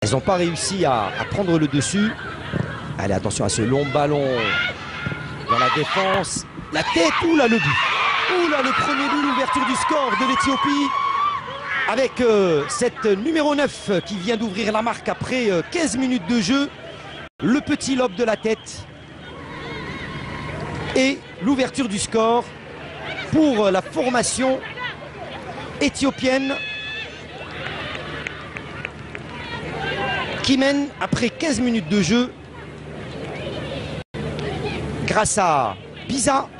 Elles n'ont pas réussi à prendre le dessus. Allez, attention à ce long ballon dans la défense. La tête, oula le but. Oula le premier but, l'ouverture du score de l'Éthiopie. Avec cette numéro 9 qui vient d'ouvrir la marque après 15 minutes de jeu. Le petit lob de la tête. Et l'ouverture du score pour la formation éthiopienne qui mène après 15 minutes de jeu grâce à Biza.